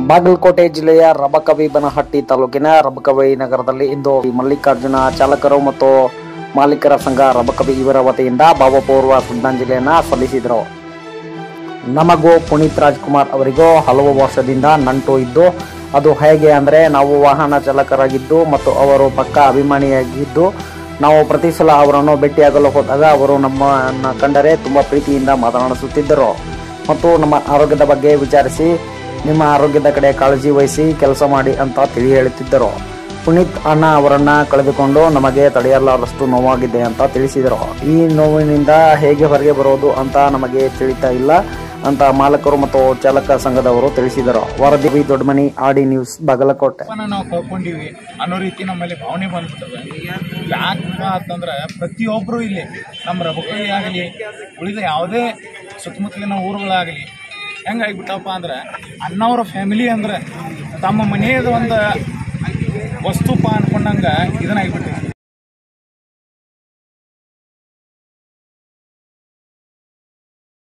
ಬಾಗಲಕೋಟೆ ಜಿಲ್ಲೆಯ ರಬಕವಿ-ಬನಹಟ್ಟಿ ತಾಲೂಕಿನ ರಬಕವಿ ನಗರದಲ್ಲಿ ಇಂದು ಮಲ್ಲಿಕಾರ್ಜುನ ಚಾಲಕರು ಮತ್ತು ಮಾಲೀಕರ ಸಂಘ ರಬಕವಿ ಇವರ ವತಿಯಿಂದ ಭಾವಪೂರ್ವ ಶ್ರದ್ಧಾಂಜಲಿಯನ್ನು ಸಲ್ಲಿಸಿದರು. ನಮಗೂ ಪುನೀತ್ ರಾಜ್ಕುಮಾರ್ ಅವರಿಗೂ ಹಲವು ವರ್ಷದಿಂದ ನಂಟು ಇದ್ದು, ಅದು ಹೇಗೆ ಅಂದರೆ ನಾವು ವಾಹನ ಚಾಲಕರಾಗಿದ್ದು ಮತ್ತು ಅವರು ಪಕ್ಕಾ ಅಭಿಮಾನಿಯಾಗಿದ್ದು, ನಾವು ಪ್ರತಿ ಸಲ ಅವರನ್ನು ಭೇಟಿಯಾಗಲು ಹೋದಾಗ ಅವರು ನಮ್ಮನ್ನು ಕಂಡರೆ ತುಂಬ ಪ್ರೀತಿಯಿಂದ ಮಾತನಾಡಿಸುತ್ತಿದ್ದರು ಮತ್ತು ನಮ್ಮ ಆರೋಗ್ಯದ ಬಗ್ಗೆ ವಿಚಾರಿಸಿ ನಿಮ್ಮ ಆರೋಗ್ಯದ ಕಡೆ ಕಾಳಜಿ ವಹಿಸಿ ಕೆಲಸ ಮಾಡಿ ಅಂತ ತಿಳಿ ಹೇಳುತ್ತಿದ್ದರು. ಪುನೀತ್ ಅಣ್ಣ ಅವರನ್ನು ಕಳೆದುಕೊಂಡು ನಮಗೆ ತಡೆಯಲಾರಷ್ಟು ನೋವಾಗಿದೆ ಅಂತ ತಿಳಿಸಿದರು. ಈ ನೋವಿನಿಂದ ಹೇಗೆ ಹೊರಗೆ ಬರೋದು ಅಂತ ನಮಗೆ ತಿಳಿತಾ ಇಲ್ಲ ಅಂತ ಮಾಲಕರು ಮತ್ತು ಚಾಲಕ ಸಂಘದವರು ತಿಳಿಸಿದರು. ವರದಿ ದೊಡ್ಡಮನಿ, ಆಡಿ ನ್ಯೂಸ್, ಬಾಗಲಕೋಟೆ. ನಾವು ಕಳ್ಕೊಂಡಿವಿ ಅನ್ನೋ ರೀತಿ ನಮ್ಮಲ್ಲಿ ಭಾವನೆ ಬಂದ್ಬಿಟ್ಟವೆ. ಯಾಕಪ್ಪ ಅಂತಂದ್ರೆ ಪ್ರತಿಯೊಬ್ಬರು ಇಲ್ಲಿ ನಮ್ಮ ರಬಕವಿ ಆಗಲಿ ಉಳಿದ ಯಾವುದೇ ಸುತ್ತಮುತ್ತಲಿನ ಊರುಗಳಾಗಲಿ ಹೆಂಗಾಗಿಬಿಟ್ಟಪ್ಪ ಅಂದ್ರೆ ಅಣ್ಣವರ ಫ್ಯಾಮಿಲಿ ಅಂದ್ರೆ ತಮ್ಮ ಮನೆಯದ ಒಂದು ವಸ್ತುಪ ಅನ್ಕೊಂಡಂಗೆ ಇದನ್ನಾಗಿಬಿಟ್ಟಿದೆ.